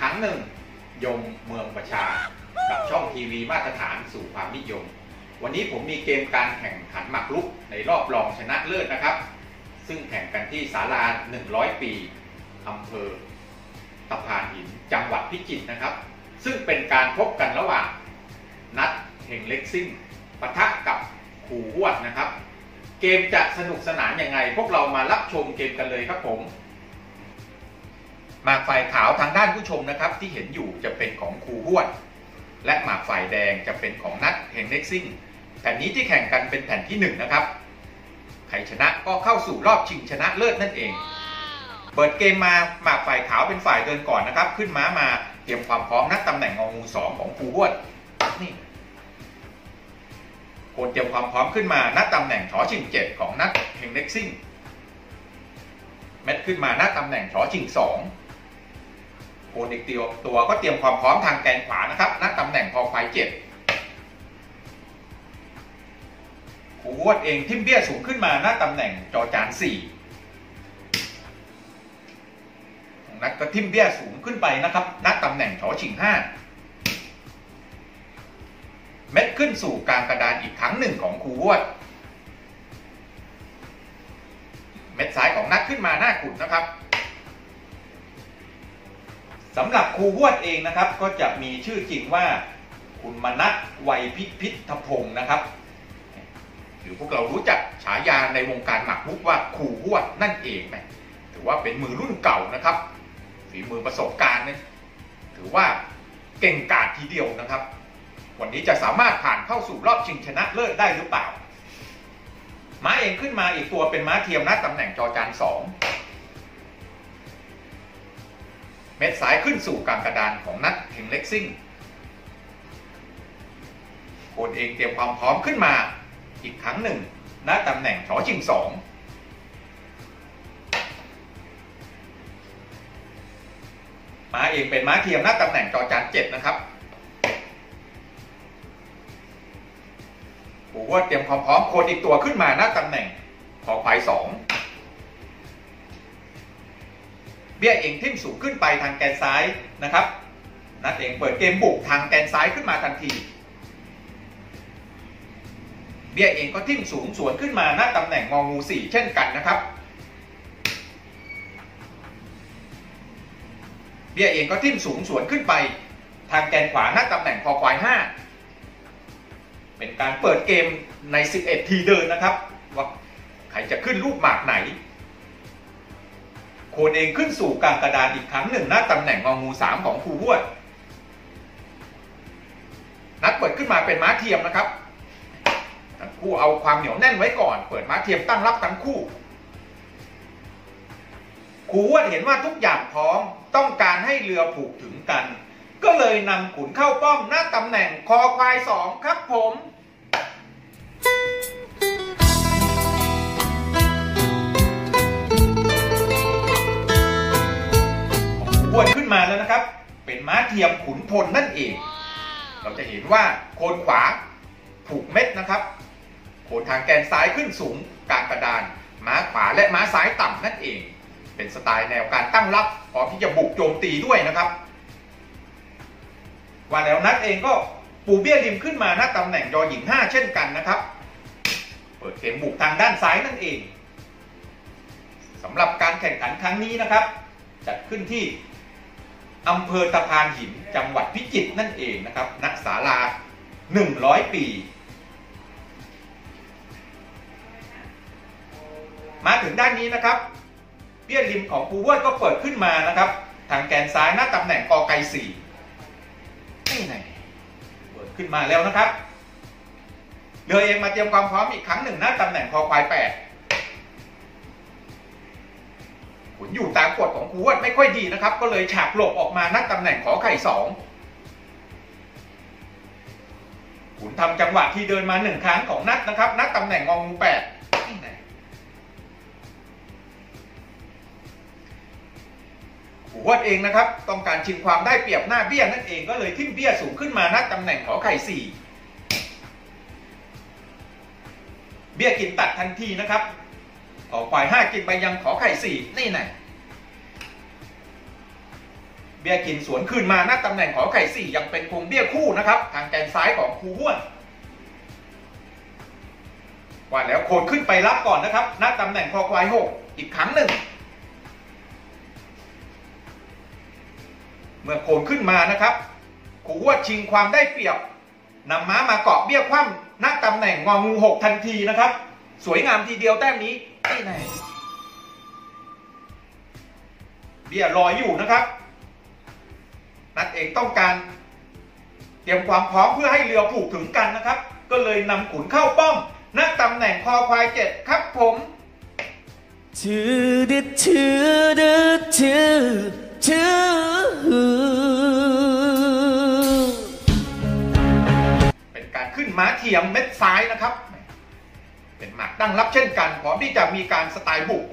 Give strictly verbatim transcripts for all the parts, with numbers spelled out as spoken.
รั้งหนึ่งยมเมืองประชากับช่องทีวีมาตรฐานสู่ความนิยมวันนี้ผมมีเกมการแข่งขันหมากรุกในรอบรองชนะเลิศนะครับซึ่งแข่งกันที่ศาลาหนึ่งร้อยปีอำเภอตะพานหินจังหวัดพิจิตรนะครับซึ่งเป็นการพบกันระหว่างนัทเฮงเล็กซิ่งปะทะกับครูฮวดนะครับเกมจะสนุกสนานยังไงพวกเรามารับชมเกมกันเลยครับผมหมากฝ่ายขาวทางด้านผู้ชมนะครับที่เห็นอยู่จะเป็นของครูฮวดและหมากฝ่ายแดงจะเป็นของนัทเฮงเล็กซิ่งแผ่นนี้ที่แข่งกันเป็นแผ่นที่หนึ่งนะครับใครชนะก็เข้าสู่รอบชิงชนะเลิศนั่นเองเปิดเกมมาหมากฝ่ายขาวเป็นฝ่ายเดินก่อนนะครับขึ้นม้ามาเตรียมความพร้อมนัดตำแหน่งงองูสองของครูฮวดนี่โคนเตรียมความพร้อมขึ้นมานัดตำแหน่งชอชิงเจ็ดของนัทเฮงเล็กซิ่งเม็ดขึ้นมานัดตำแหน่งชอชิงสองโคนอีกตัวตัวก็เตรียมความพร้อมทางแกนขวานะครับนัดตำแหน่งพอควายเจ็ดครูฮวดเองทิ่มเบี้ยสูงขึ้นมานัดตำแหน่งจอจานสี่นัดก็ทิ่มเบี้ยสูงขึ้นไปนะครับนัดตำแหน่งชอชิงห้าเม็ดขึ้นสู่กลางกระดานอีกครั้งหนึ่งของครูฮวดเม็ดซ้ายของนัดขึ้นมาหน้าขุนนะครับสำหรับครูฮวดเองนะครับก็จะมีชื่อจริงว่าคุณมนัสไวยพิพิธพงศ์นะครับหรือพวกเรารู้จักฉายาในวงการหมากรุกว่าครูฮวดนั่นเองนะถือว่าเป็นมือรุ่นเก่านะครับฝีมือประสบการณ์เนี่ยถือว่าเก่งกาจทีเดียวนะครับวันนี้จะสามารถผ่านเข้าสู่รอบชิงชนะเลิศได้หรือเปล่าม้าเองขึ้นมาอีกตัวเป็นม้าเทียมนัดตำแหน่งจอจานสองเม็ดสายขึ้นสู่กลางกระดานของนัทเฮงเล็กซิ่งโคนเองเตรียมความพร้อมขึ้นมาอีกครั้งหนึ่งณตำแหน่งชอชิงสองม้าเองเป็นม้าเทียมณตำแหน่งจอจานเจ็ดนะครับครูฮวดเตรียมความพร้อมโคนอีกตัวขึ้นมาณตำแหน่งขอควายสองเบี้ยเองทิ่มสูงขึ้นไปทางแกนซ้ายนะครับนัดเองเปิดเกมบุกทางแกนซ้ายขึ้นมาทันทีเบี้ยเองก็ทิ่มสูงสวนขึ้นมาณตำแหน่งงองูสี่เช่นกันนะครับเบี้ยเองก็ทิ่มสูงสวนขึ้นไปทางแกนขวาณตำแหน่งคอควายห้าเป็นการเปิดเกมในสิบเอ็ดทีเดินนะครับว่าใครจะขึ้นลูกหมากไหนโคนเองขึ้นสู่กลางกระดานอีกครั้งหนึ่งณตำแหน่งงองูสามของครูฮวดนัดเปิดขึ้นมาเป็นม้าเทียมนะครับทั้งคู่เอาความเหนียวแน่นไว้ก่อนเปิดม้าเทียมตั้งรับทั้งคู่ครูฮวดเห็นว่าทุกอย่างพร้อมต้องการให้เรือผูกถึงกันก็เลยนำขุนเข้าป้อมณตำแหน่งคอควายสองครับผมฮวดขึ้นมาแล้วนะครับเป็นม้าเทียมขุนพลนั่นเองเราจะเห็นว่าโคนขวาผูกเม็ดนะครับโคนทางแกนซ้ายขึ้นสูงกลางกระดานม้าขวาและม้าซ้ายต่ำนั่นเองเป็นสไตล์แนวการตั้งรับพร้อมที่จะบุกโจมตีด้วยนะครับว่าแล้วนัดเองก็ปูเบี้ยริมขึ้นมาณตำแหน่งยอหญิงห้าเช่นกันนะครับเปิดเกมบุกทางด้านซ้ายนั่นเองสำหรับการแข่งขันครั้งนี้นะครับจัดขึ้นที่อำเภอตะพานหินจังหวัดพิจิตรนั่นเองนะครับณศาลาหนึ่งร้อยปีมาถึงด้านนี้นะครับเบี้ยริมของครูฮวดก็เปิดขึ้นมานะครับทางแกนซ้ายณตำแหน่งกอไก่สี่นี่ไงเปิดขึ้นมาแล้วนะครับเรือเองมาเตรียมความพร้อมอีกครั้งหนึ่งณตำแหน่งคอควายแปดขุนอยู่ตามกฎของครูฮวดไม่ค่อยดีนะครับก็เลยฉากหลบออกมาณตำแหน่งขอไข่สองขุนทำจังหวะที่เดินมาหนึ่งครั้งของนัดนะครับณตำแหน่งงองูแปดครูฮวดเองนะครับต้องการชิงความได้เปรียบหน้าเบี้ยนั่นเองก็เลยทิ่มเบี้ยสูงขึ้นมาณตำแหน่งขอไข่สี่เบี้ยกินตัดทันทีนะครับออกควายห้ากินไปยังขอไข่สี่นี่ไงเบี้ยกินสวนคืนมาหน้าตำแหน่งขอไข่สี่ยังเป็นคงเบี้ยคู่นะครับทางแกนซ้ายของครูห้วนว่าแล้วโคนขึ้นไปรับก่อนนะครับหน้าตำแหน่งคอควายหกอีกครั้งหนึ่งเมื่อโคนขึ้นมานะครับครูห้วนชิงความได้เปรียบนำม้ามาเกาะเบี้ยคว่ำหน้าตำแหน่งงองูหกทันทีนะครับสวยงามทีเดียวแต้มนี้นี่แน่เบี้ยลอยอยู่นะครับนัดเองต้องการเตรียมความพร้อมเพื่อให้เรือผูกถึงกันนะครับก็เลยนำขุนเข้าป้อมณตำแหน่งคอควายเจ็ดครับผมชื่อดึชื่อดึชื่อชื่อเป็นการขึ้นม้าเทียมเม็ดซ้ายนะครับเป็นหมากตั้งรับเช่นกันพร้อมที่จะมีการสไตล์บุก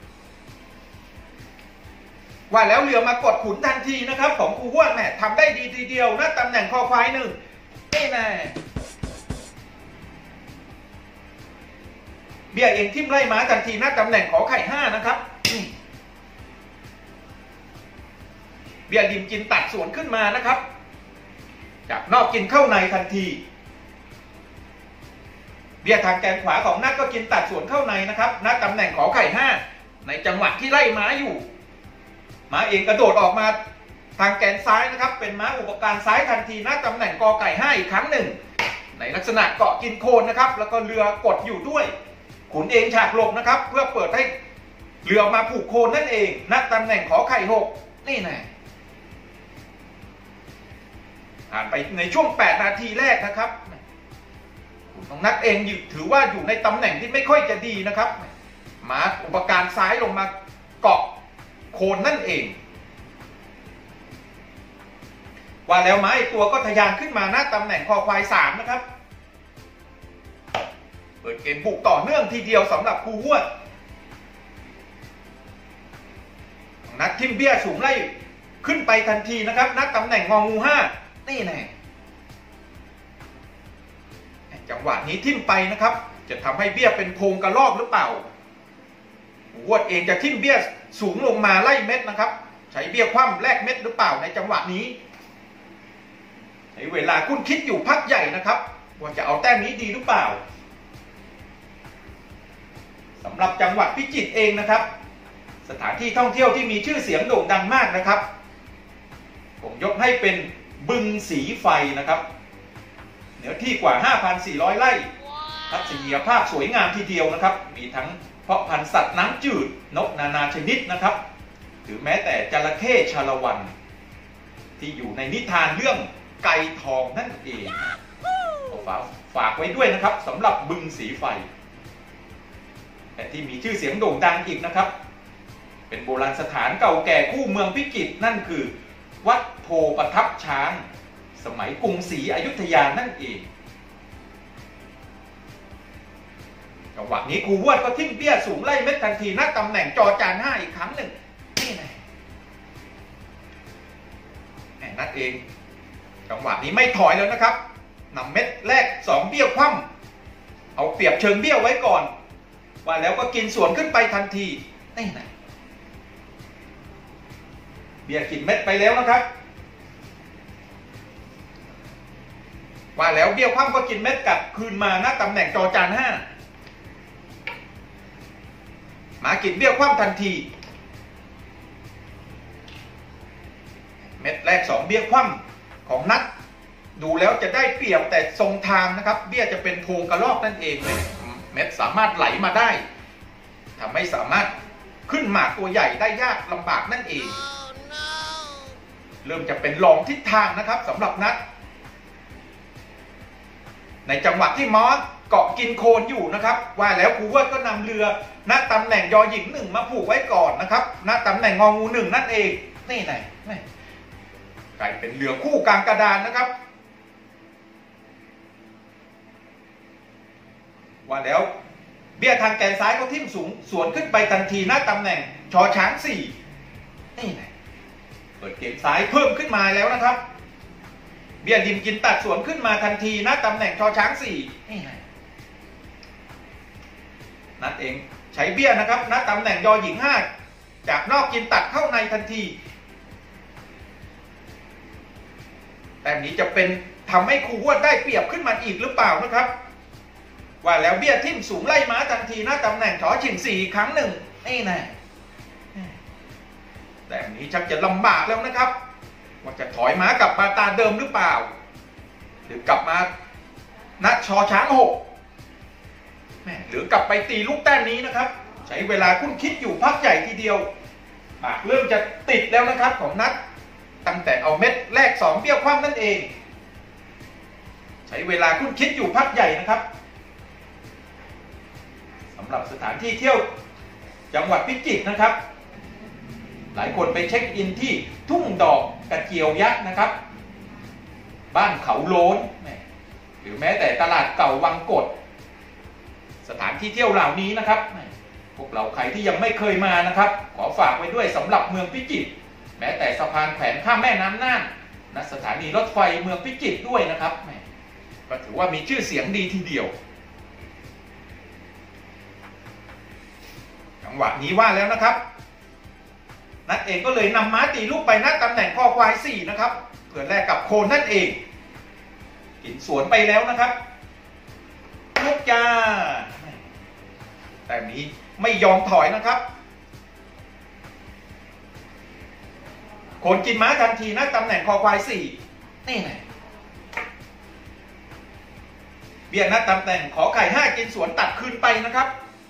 ว่าแล้วเรือมากดขุนทันทีนะครับของครูห้วนแหมทำได้ดีทีเดียวนะตำแหน่งคอควายหนึ่งนี่แน่เบี้ยเองทิ่มไล่ม้าทันทีหน้าตำแหน่งขอไข่ห้านะครับเบี้ยริมกินตัดสวนขึ้นมานะครับจากนอกกินเข้าในทันทีเบี้ยทางแกนขวาของนักก็กินตัดสวนเข้าในนะครับหน้าตำแหน่งขอไข่ห้าในจังหวะที่ไล่ม้าอยู่ม้าเองกระโดดออกมาทางแกนซ้ายนะครับเป็นม้าอุปการซ้ายทันทีหน้าตำแหน่งกอไก่ห้าอีกครั้งหนึ่งในลักษณะเกาะกินโคนนะครับแล้วก็เรือกดอยู่ด้วยขุนเองฉากหลบนะครับเพื่อเปิดให้เรือมาผูกโคนนั่นเองณตำแหน่งขอไข่หกนี่แน่ผ่านไปในช่วงแปดนาทีแรกนะครับขุนของนัดเองถือว่าอยู่ในตำแหน่งที่ไม่ค่อยจะดีนะครับม้าอุปการซ้ายลงมาเกาะโคนนั่นเองว่าแล้วม้าอีกตัวก็ทะยานขึ้นมาหน้าตำแหน่งคอควายสามนะครับเปิดเกมบุกต่อเนื่องทีเดียวสำหรับครูห้วนนัดทิมเบี้ยสูงไล่ขึ้นไปทันทีนะครับนัดตำแหน่งงองูห้านี่แน่จังหวะนี้ทิมไปนะครับจะทำให้เบี้ยเป็นโพงกระรอกหรือเปล่าครูห้วนเองจะทิมเบี้ยสูงลงมาไล่เม็ดนะครับใช้เบี้ยคว่ำแลกเม็ดหรือเปล่าในจังหวะนี้ใช้เวลาคุ้นคิดอยู่พักใหญ่นะครับว่าจะเอาแต้มนี้ดีหรือเปล่าสำหรับจังหวัดพิจิตรเองนะครับสถานที่ท่องเที่ยวที่มีชื่อเสียงโด่งดังมากนะครับผมยกให้เป็นบึงสีไฟนะครับเนื้อที่กว่า ห้าพันสี่ร้อย ไร่ทัศนียภาพสวยงามทีเดียวนะครับมีทั้งเพาะพันธุ์สัตว์น้ำจืดนกนานาชนิดนะครับหรือแม้แต่จระเข้ชาละวันที่อยู่ในนิทานเรื่องไก่ทองนั่นเองฝากฝากไว้ด้วยนะครับสำหรับบึงสีไฟแต่ที่มีชื่อเสียงโด่งดังอีกนะครับเป็นโบราณสถานเก่าแก่คู่เมืองพิจิตรนั่นคือวัดโพประทับช้างสมัยกรุงศรีอยุธยานั่นเองจังหวะนี้ครูห้วนก็ทิ้งเบี้ยสูงไล่เม็ดทันทีณตำแหน่งจอจานห้าอีกครั้งหนึ่งนี่ไงนัดเองจังหวะนี้ไม่ถอยแล้วนะครับนำเม็ดแรกสองเบี้ยคว่ำเอาเปรียบเชิงเบี้ยไว้ก่อนว่าแล้วก็กินสวนขึ้นไปทันทีนี่ไงเบี้ยกินเม็ดไปแล้วนะครับว่าแล้วเบี้ยคว่ำก็กินเม็ดกลับคืนมาณตำแหน่งจอจานห้าหมากินเบี้ยคว่ำทันทีเม็ดแรกสองเบี้ยคว่ำของนัดดูแล้วจะได้เปรียบแต่ทรงทางนะครับเบี้ยจะเป็นโพงกระรอกนั่นเองเม็ดสามารถไหลมาได้ทำให้สามารถขึ้นหมากตัวใหญ่ได้ยากลำบากนั่นเองเริ่มจะเป็นหลองทิศทางนะครับสำหรับนัดในจังหวะที่มอสเกาะกินโคนอยู่นะครับว่าแล้วครูห้วนก็นำเรือณตำแหน่งยอหญิงหนึ่งมาผูกไว้ก่อนนะครับณตำแหน่งงองูหนึ่งนั่นเองนี่ไงกลายเป็นเรือคู่กลางกระดานนะครับว่าแล้วเบี้ยทางแกนซ้ายเขาทิ่มสูงสวนขึ้นไปทันทีณตำแหน่งชอช้างสี่นี่ไงเปิดเกมซ้ายเพิ่มขึ้นมาแล้วนะครับเบี้ยริมกินตัดสวนขึ้นมาทันทีณตำแหน่งชอช้างสี่นี่ไงนัดเองใช้เบี้ยนะครับณตำแหน่งยอหญิงห้าจากนอกกินตัดเข้าในทันทีแต้มนี้จะเป็นทำให้ครูฮวดได้เปรียบขึ้นมาอีกหรือเปล่านะครับว่าแล้วเบี้ยทิ่มสูงไล่ม้าทันทีหน้าตำแหน่งถอฉิงสี่ครั้งหนึ่งนี่นะแต้มนี้ชักจะลำบากแล้วนะครับว่าจะถอยม้ากลับมาตาเดิมหรือเปล่าหรือกลับมานัดชอช้างหกหรือกลับไปตีลูกแต้มนี้นะครับใช้เวลาคุ้นคิดอยู่พักใหญ่ทีเดียวปากเริ่มจะติดแล้วนะครับของนัดตั้งแต่เอาเม็ดแรกสองเบี้ยวคว่ำนั่นเองใช้เวลาคุ้นคิดอยู่พักใหญ่นะครับสำหรับสถานที่เที่ยวจังหวัดพิจิตรนะครับหลายคนไปเช็คอินที่ทุ่งดอกกระเจียวยักษ์นะครับบ้านเขาโล้นหรือแม้แต่ตลาดเก่าวังกดสถานที่เที่ยวเหล่านี้นะครับพวกเราใครที่ยังไม่เคยมานะครับขอฝากไว้ด้วยสำหรับเมืองพิจิตรแม้แต่สะพานแขวนข้ามแม่น้ำน่านณสถานีรถไฟเมืองพิจิตรด้วยนะครับก็ถือว่ามีชื่อเสียงดีทีเดียวจังหวะนี้ว่าแล้วนะครับนัดเองก็เลยนำม้าตีลูกไปณตำแหน่งข้อควายสี่นะครับเพื่อแลกกับโคนนั่นเองกินสวนไปแล้วนะครับลูกจ้าแต่นี้ไม่ยอมถอยนะครับโคนกินม้าทันทีณตำแหน่งคอควายสี่นี่ไงเบี้ยณตำแหน่งขอไข่ห้ากินสวนตัดคืนไปนะครับ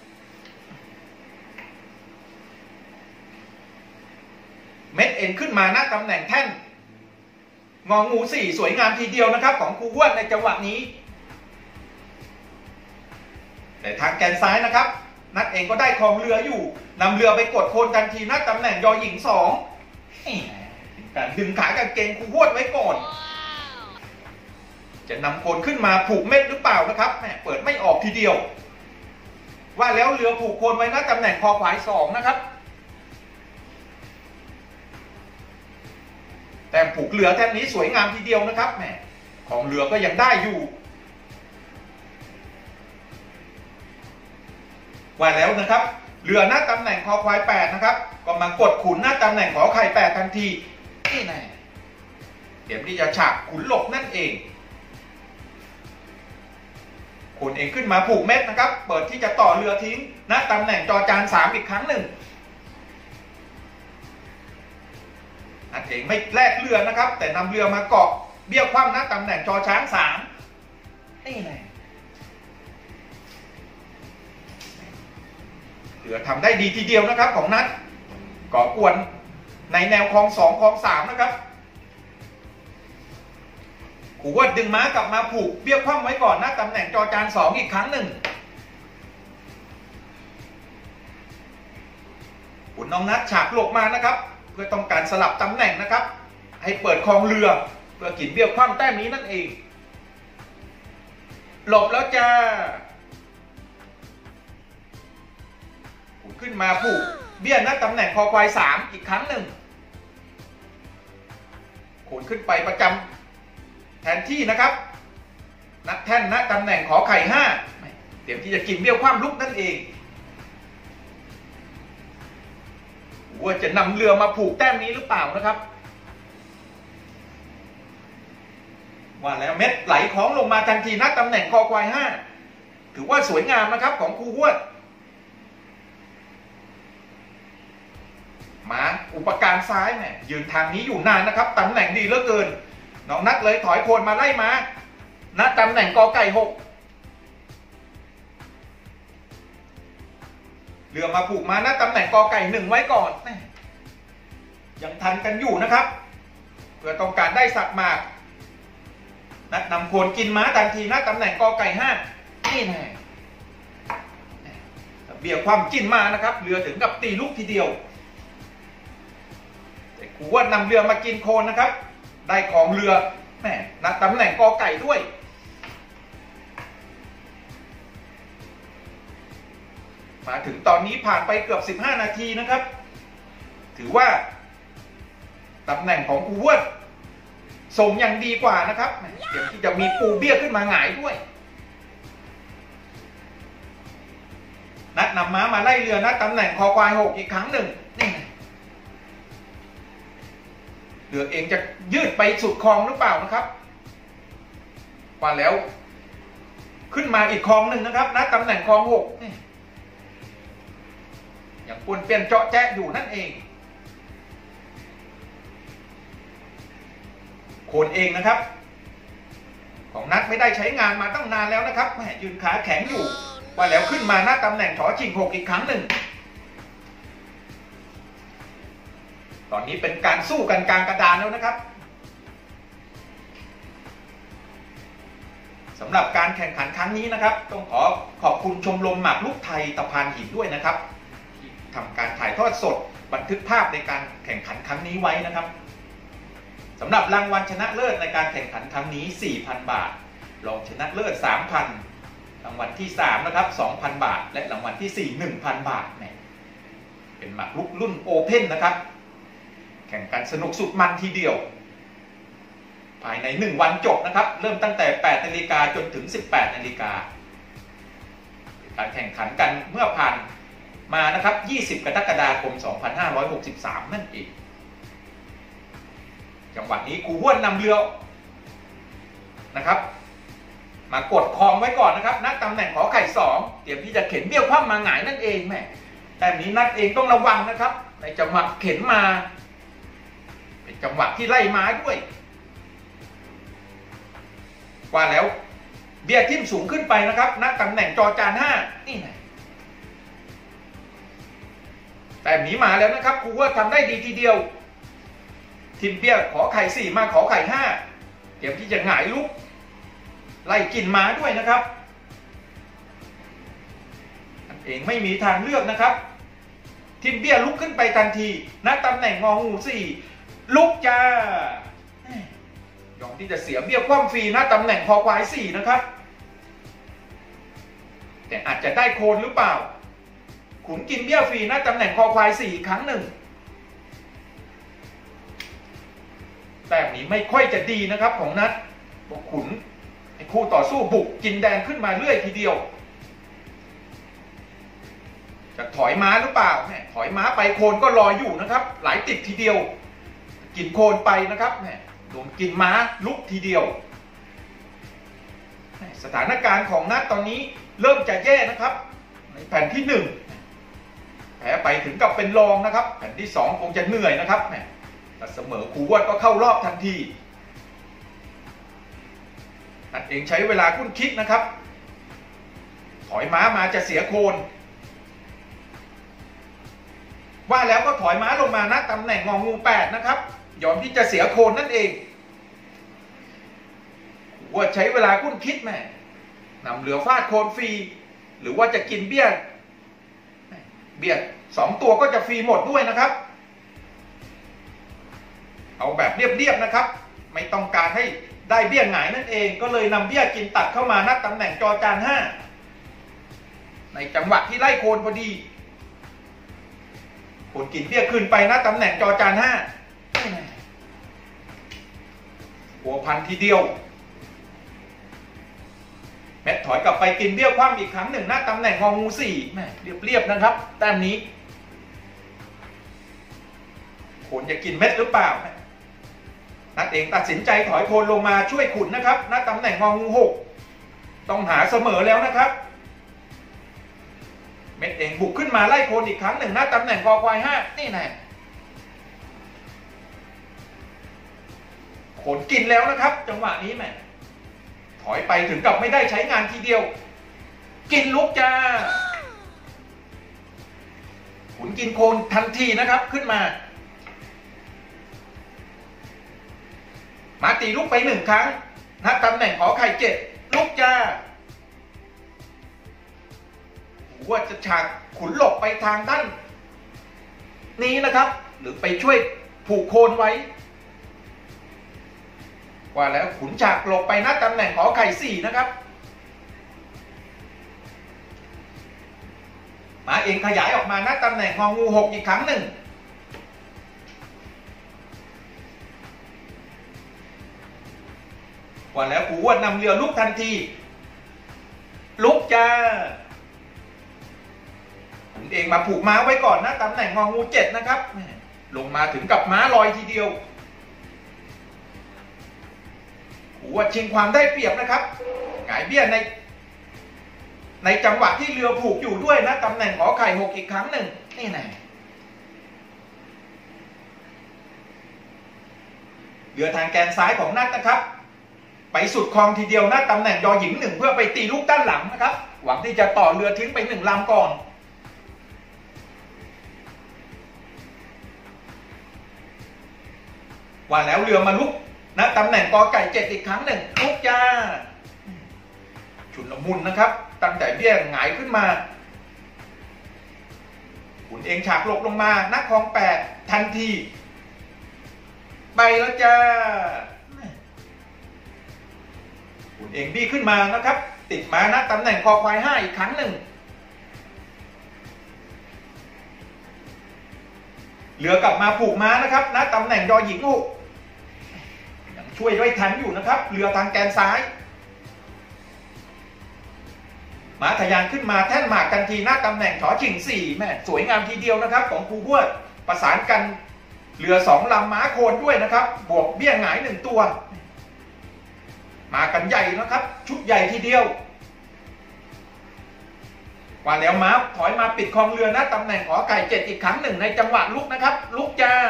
เม็ดเอ็นขึ้นมาณตำแหน่งแท่นงองูสี่สวยงามทีเดียวนะครับของครูฮวดในจังหวะนี้แต่ทางแกนซ้ายนะครับนัดเองก็ได้ครองเรืออยู่นำเรือไปกดโคนทันทีณตำแหน่งยอหญิงสองการดึงขากางเกงครูฮวดไว้ก่อนจะนำโคนขึ้นมาผูกเม็ดหรือเปล่านะครับแหมเปิดไม่ออกทีเดียวว่าแล้วเรือผูกโคนไว้ณตำแหน่งคอควายสองนะครับแต่ผูกเรือแท่นนี้สวยงามทีเดียวนะครับแหมของเรือก็ยังได้อยู่ว่าแล้วนะครับเรือหน้าตำแหน่งคอควายแปดนะครับก็มากดขุนหน้าตำแหน่งขอไข่แปดทันทีนี่แน่เดี๋ยวที่จะฉากขุนหลบนั่นเองขุนเองขึ้นมาผูกเม็ดนะครับเปิดที่จะต่อเรือทิ้งหน้าตำแหน่งจอจานสามอีกครั้งหนึ่งนั่นเองไม่แลกเรือนะครับแต่นำเรือมาเกาะเบี้ยวคว่ำหน้าตำแหน่งจอช้างสามนี่แน่เรือทำได้ดีทีเดียวนะครับของนัดก่อกวนในแนวคลองสองคลองสามนะครับครูฮวดดึงม้ากลับมาผูกเบี้ยวคว่ำไว้ก่อนหน้าตำแหน่งจอจานสองอีกครั้งหนึ่งขุนน้องนัดฉากหลบมานะครับเพื่อต้องการสลับตำแหน่งนะครับให้เปิดคลองเรือเพื่อกินเบี้ยวคว่ำแต้มนี้นั่นเองหลบแล้วจ้าขึ้นมาผูกเบี้ยณตำแหน่งคอควายสามอีกครั้งหนึ่งโขนขึ้นไปประจำแทนที่นะครับนัดแท่นณตำแหน่งขอไข่ห้าเตรียมที่จะกินเบี้ยวคว่ำลุกนั่นเองว่าจะนำเรือมาผูกแต้มนี้หรือเปล่านะครับว่าแล้วเม็ดไหลคล้องลงมาทันทีณตำแหน่งคอควายห้าถือว่าสวยงามนะครับของครูฮวดมาอุปการซ้ายเนี่ยยืนทางนี้อยู่นานนะครับตำแหน่งดีเหลือเกินน้องนัดเลยถอยโคนมาไล่มาณตำแหน่งกอไก่หกเรือมาผูกมาณตำแหน่งกอไก่หนึ่งไว้ก่อนยังทันกันอยู่นะครับเพื่อต้องการได้สักมากนัดนำโคนกินม้าทันทีณตำแหน่งกอไก่ห้านี่แน่เบี่ยงความกินมานะครับเรือถึงกับตีลูกทีเดียวครูฮวดนำเรือมากินโคนนะครับได้ของเรือแม่ณตำแหน่งกอไก่ด้วยมาถึงตอนนี้ผ่านไปเกือบสิบห้านาทีนะครับถือว่าตำแหน่งของครูฮวดส่งอย่างดีกว่านะครับเดี๋ยวที่จะมีปูเบี้ยขึ้นมาหงายด้วยนัดนำม้ามาไล่เรือณตำแหน่งคอควายหกอีกครั้งหนึ่งนี่เเรือเองจะยืดไปสุดคลองหรือเปล่านะครับว่าแล้วขึ้นมาอีกคลองหนึ่งนะครับณตำแหน่งคลองหกอย่างปวนเปลี่ยนเจาะแจ๊ะอยู่นั่นเองโคนเองนะครับของนัดไม่ได้ใช้งานมาตั้งนานแล้วนะครับแหมยืนขาแข็งอยู่ว่าแล้วขึ้นมาณตำแหน่งถอชิงหกอีกครั้งหนึ่งตอนนี้เป็นการสู้กันกลางกระดานแล้วนะครับสำหรับการแข่งขันครั้งนี้นะครับต้องขอขอบคุณชมรมหมากรุกไทยตะพานหินด้วยนะครับที่ทำการถ่ายทอดสดบันทึกภาพในการแข่งขันครั้งนี้ไว้นะครับสำหรับรางวัลชนะเลิศในการแข่งขันครั้งนี้ สี่พัน บาทรองชนะเลิศ สามพัน รางวัลที่สามนะครับ สองพัน บาทและรางวัลที่สี่ หนึ่งพัน บาทเนี่ยเป็นหมากรุกรุ่นโอเพ่นนะครับแข่งกันสนุกสุดมันทีเดียวภายในหนึ่งวันจบนะครับเริ่มตั้งแต่ แปดนาฬิกา จนถึง สิบแปดนาฬิกาการแข่งขันกันเมื่อผ่านมานะครับยี่สิบกรกฎาคมสองพันห้าร้อยหกสิบสามนั่นเองจังหวะนี้ครูห้วนนำเรือนะครับมากดคลองไว้ก่อนนะครับณตำแหน่งขอไข่สองเตรียมที่จะเข็นเบี้ยวคว่ำมาหงายนั่นเองแม่แต่นี้นัดเองต้องระวังนะครับในจังหวะเข็นมาเป็นจังหวะที่ไล่ม้าด้วยว่าแล้วเบียร์ทิ่มสูงขึ้นไปนะครับณตำแหน่งจอจานห้านี่ไงแต่หนีมาแล้วนะครับครูว่าทำได้ดีทีเดียวทิมเบียร์ขอไข่สี่มาขอไข่ห้าเตรียมที่จะหงายลุกไล่กินม้าด้วยนะครับอันเองไม่มีทางเลือกนะครับทิมเบียร์ลุกขึ้นไปทันทีณตำแหน่งงองูสี่ลุกจ้ายอมที่จะเสียเบี้ยคว่ำฟรีณตำแหน่งคอควายสี่นะครับแต่อาจจะได้โคนหรือเปล่าขุนกินเบี้ยฟรีณตำแหน่งคอควายสี่ครั้งหนึ่งแต่นี้ไม่ค่อยจะดีนะครับของนัดบอกขุนไอ้คู่ต่อสู้บุกกินแดงขึ้นมาเรื่อยทีเดียวจะถอยม้าหรือเปล่าถอยม้าไปโคนก็รออยู่นะครับหลายติดทีเดียวกินโคนไปนะครับโดนกินม้าลุกทีเดียวสถานการณ์ของนัดตอนนี้เริ่มจะแย่นะครับในแผ่นที่หนึ่งแพ้ไปถึงกับเป็นรองนะครับแผ่นที่สองคงจะเหนื่อยนะครับแต่เสมอครูวัดก็เข้ารอบทันทีนัดเองใช้เวลาคุ้นคิดนะครับถอยม้ามาจะเสียโคนว่าแล้วก็ถอยม้าลงมาณตำแหน่งงองูแปดนะครับยอมที่จะเสียโคนนั่นเองว่าใช้เวลาคุ้นคิดแม่นำเรือฟาดโคนฟรีหรือว่าจะกินเบี้ยเบี้ยสองตัวก็จะฟรีหมดด้วยนะครับเอาแบบเรียบๆนะครับไม่ต้องการให้ได้เบี้ยหงายนั่นเองก็เลยนำเบี้ยกินตัดเข้ามาณตำแหน่งจอจานห้าในจังหวะที่ไล่โคนพอดีโคนกินเบี้ยขึ้นไปณตำแหน่งจอจานห้าหัวพันทีเดียวแมทถอยกลับไปกินเบี้ยคว่ำอีกครั้งหนึ่งณตำแหน่งงองูสี่แม่เรียบๆนะครับแต้มนี้โคนจะกินเม็ดหรือเปล่านัดเองตัดสินใจถอยโคนลงมาช่วยขุนนะครับณตำแหน่งงองูหกต้องหาเสมอแล้วนะครับเม็ดเองบุกขึ้นมาไล่โคนอีกครั้งหนึ่งณตำแหน่งคอควายห้านี่แน่โคนกินแล้วนะครับจังหวะนี้แม่ถอยไปถึงกับไม่ได้ใช้งานทีเดียวกินลุกจ้าขุนกินโคนทันทีนะครับขึ้นมามาตีลุกไปหนึ่งครั้งณตำแหน่งขอไข่เจ็ดลุกจ้าว่าจะฉากขุนหลบไปทางด้านนี้นะครับหรือไปช่วยผูกโคนไว้ว่าแล้วขุนฉากหลบไปณตำแหน่งขอไข่สี่นะครับมาเองขยายออกมาณตำแหน่งงองูหกอีกครั้งหนึ่งว่าแล้วครูอ้วนนำเรือลุกทันทีลุกจ้าขุนเองมาผูกม้าไว้ก่อนณตำแหน่งงองูเจ็ดนะครับลงมาถึงกับม้าลอยทีเดียวอู่ว่าชิงความได้เปรียบนะครับหงายเบี้ยในในจังหวะที่เรือผูกอยู่ด้วยนะตำแหน่งขอไข่หกอีกครั้งหนึ่งนี่ไงเรือทางแกนซ้ายของนัดนะครับไปสุดคลองทีเดียวนะตำแหน่งยอหญิงหนึ่งเพื่อไปตีลูกด้านหลังนะครับหวังที่จะต่อเรือทิ้งไปหนึ่งลำก่อนว่าแล้วเรือมาลุกนะตำแหน่งกอไก่เจ็ดอีกครั้งหนึ่งลุกจ้าชุนละมุนนะครับตั้งแต่เบี้ยหงายขึ้นมาขุนเองฉากหลบลงมานักคลองแปดทันทีไปแล้วจ้าขุนเองบี้ขึ้นมานะครับติดมานะตำแหน่งคอควายห้าอีกครั้งหนึ่งเรือกลับมาผูกม้านะครับนะตำแหน่งยอหญิงหกยังช่วยด้วยทันอยู่นะครับเรือทางแกนซ้ายม้าทะยานขึ้นมาแท่นหมากกันทีหน้าตำแหน่งถอชิงสี่แม่สวยงามทีเดียวนะครับของครูบวชประสานกันเรือสองลำม้าโคนด้วยนะครับบวกเบี้ยหงายหนึ่งตัวมากันใหญ่นะครับชุดใหญ่ทีเดียวว่าแล้วม้าถอยมาปิดคลองเรือนะตำแหน่งขอไก่เจ็ดอีกครั้งหนึ่งในจังหวะลุกนะครับลุกจ้า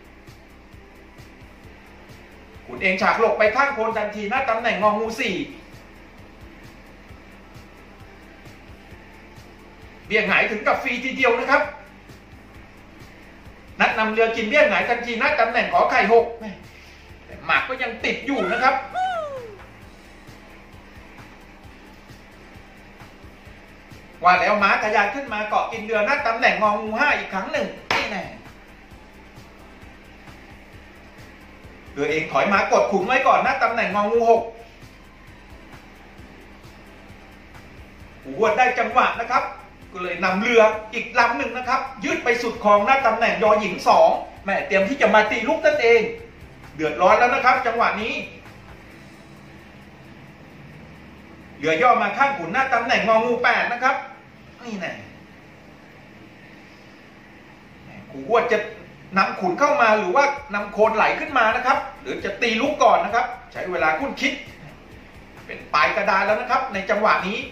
ขุนเองฉากหลบไปข้างโคนทันทีนะตำแหน่งงองูสี่เบี้ยหงายถึงกับฟรีทีเดียวนะครับนัดนำเรือกินเบี้ยหงายทันทีนะตำแหน่งขอไข่หกแต่หมากก็ยังติดอยู่นะครับว่าแล้วม้าทะยานขึ้นมาเกาะกินเรือนะตำแหน่งงองูห้าอีกครั้งหนึ่งนี่แน่เรือเองถอยมากดขุมไว้ก่อนนะตำแหน่งงองูหกหูวดได้จังหวะนะครับก็เลยนำเรืออีกลำหนึ่งนะครับยืดไปสุดคลองหน้าตำแหน่งยอหญิงสองแม่เตรียมที่จะมาตีลูกนั่นเองเดือดร้อนแล้วนะครับจังหวะนี้เรือย่อมาข้างขุนหน้าตำแหน่งงองูแปดนะครับนี่แน่ครูวดจะนำขุนเข้ามาหรือว่านำโคนไหลขึ้นมานะครับหรือจะตีลูกก่อนนะครับใช้เวลาคุ้นคิดเป็นปลายกระดานแล้วนะครับในจังหวะนี้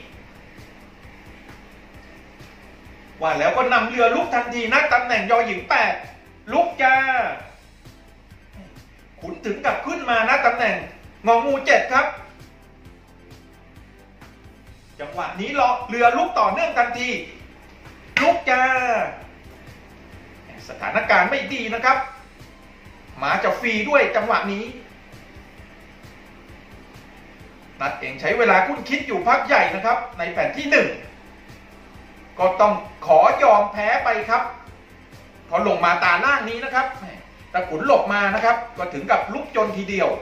ว่าแล้วก็นำเรือลุกทันทีนะตำแหน่งยอหญิงแปดลุกจ้าขุนถึงกับขึ้นมานะตำแหน่งงองูเจ็ดครับจังหวะนี้รอเรือลุกต่อเนื่องทันทีลุกจ้าสถานการณ์ไม่ดีนะครับหมาจะฟรีด้วยจังหวะนี้นัดเองใช้เวลาคุ้นคิดอยู่พักใหญ่นะครับในแผ่นที่หนึ่งก็ต้องขอยอมแพ้ไปครับพอลงมาตาล่างนี้นะครับตะขุนหลบมานะครับก็ถึงกับลุกจนทีเดียว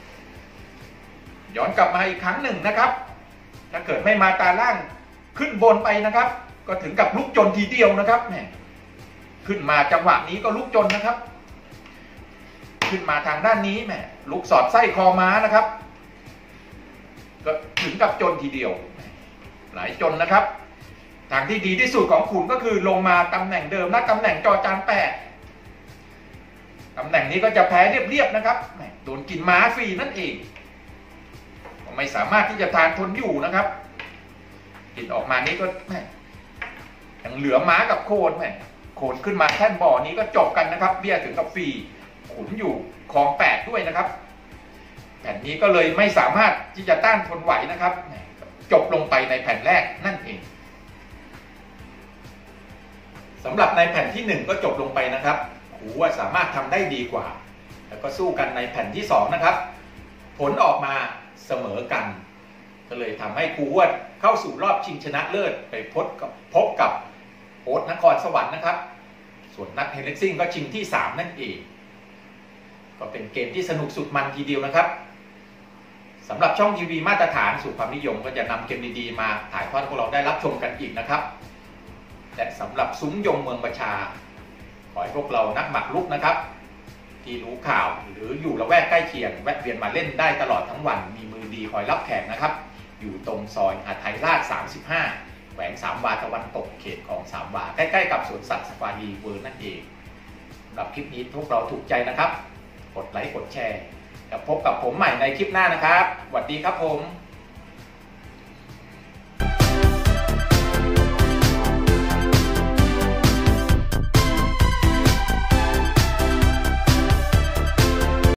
ย้อนกลับมาอีกครั้งหนึ่งนะครับถ้าเกิดไม่มาตาล่างขึ้นบนไปนะครับก็ถึงกับลุกจนทีเดียวนะครับแหมขึ้นมาจังหวะนี้ก็ลุกจนนะครับขึ้นมาทางด้านนี้แหมลุกสอดไส้คอม้านะครับก็ถึงกับจนทีเดียวหลายจนนะครับทางที่ดีที่สุดของขุนก็คือลงมาตำแหน่งเดิมนะตำแหน่งจอจานแปดตำแหน่งนี้ก็จะแพ้เรียบๆนะครับโดนกินม้าฟรีนั่นเองไม่สามารถที่จะทานทนอยู่นะครับกินออกมานี้ก็แม่ยังเหลือม้ากับโคนแม่โคนขึ้นมาแท่นบ่อนี้ก็จบกันนะครับเบี้ยถึงกับฟรีขุนอยู่คลองแปดด้วยนะครับแผ่นนี้ก็เลยไม่สามารถที่จะต้านทนไหวนะครับจบลงไปในแผ่นแรกนั่นเองสำหรับในแผ่นที่หนึ่งก็จบลงไปนะครับครูว่าสามารถทำได้ดีกว่าแล้วก็สู้กันในแผ่นที่สองนะครับผลออกมาเสมอกันก็เลยทำให้ครูวดเข้าสู่รอบชิงชนะเลิศไปพบกับพบกับโอ๊ตนครสวรรค์นะครับส่วนนักเฮลิกซิ่งก็ชิงที่สามนั่นเองก็เป็นเกมที่สนุกสุดมันทีเดียวนะครับสำหรับช่องทีวีมาตรฐานสู่ความนิยมก็จะนำเกมดีๆมาถ่ายทอดให้พวกเราได้รับชมกันอีกนะครับและสำหรับซุ้มยงเมืองประชาขอให้พวกเรานักหมากรุกนะครับที่รู้ข่าวหรืออยู่ละแวกใกล้เคียงแวะเวียนมาเล่นได้ตลอดทั้งวันมีมือดีคอยรับแขกนะครับอยู่ตรงซอยหาดไทยราชสามสิบห้าแขวงสามวาตะวันตกเขตของสามวาใกล้ๆกับสวนสัตว์ซาฟารีเวิร์นั่นเองสำหรับคลิปนี้พวกเราถูกใจนะครับกดไลค์กดแชร์พบกับผมใหม่ในคลิปหน้านะครับสวัสดีครับผม